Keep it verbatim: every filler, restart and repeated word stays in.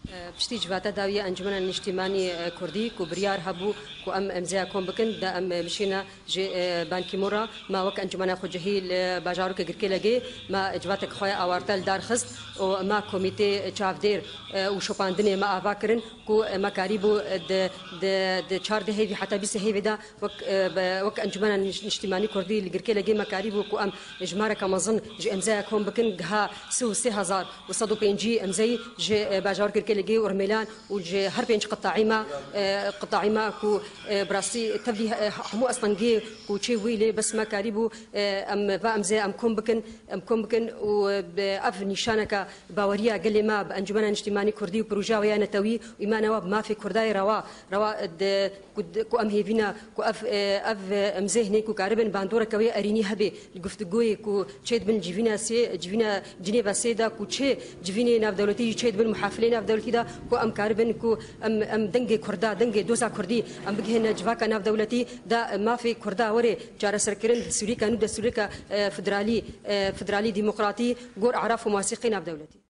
پشتی جواتا داوی انجمن اجتماعی کردی کو بریار هبو کو ام امزیا کم بکن دا ام مشینا ج بانکی مورا ما وک انجمن خو جهیل باجارو که گرکی لگی ما جواتک خویا اوارتل دار خست و ما کمیته چافدیر و شوپاندنه ما آوا کرن کو ما کاریبو د د د چهار ده هی حتی بیست هی دا وک وک انجمن اجتماعی کردی لگرکی لگی ما کاریبو کو ام اجمارا کمازن ج امزیا کم بکن گها سو سه هزار و صد و پنجی امزی ج باجار گرکی لگی ورميلان وجه هر بينج قطاعي ما قطاعي ما كو براسي تبدي همو اصلا جي كو شي ويلي بس ما كاريبو ام فام زي ام كوم بكن ام كوم بكن وباف نشانك باوريا قال ما بانجمن اجتماعي كردي وبروجا ويا نتوي وما نواب ما في كرداي روا روا كو ام هيفينا كو اف اف ام زهني كو كاربن باندورا كوي اريني هبي الجفتجوي كو تشيد بن جيفينا سي جيفينا جنيفا سيدا كو تشي جيفيني ناف دولتي تشيد بن محافلين ناف دولتي دا كو ام كاربن كو ام ام دنگي كردا دنگي دوزا كردي ام بگهن جواكا ناف دولتي دا ما في كردا وري جار سركرن سوريكا نود سوريكا فدرالي فدرالي ديمقراطي غور اعراف وموسيقي ناف دولتي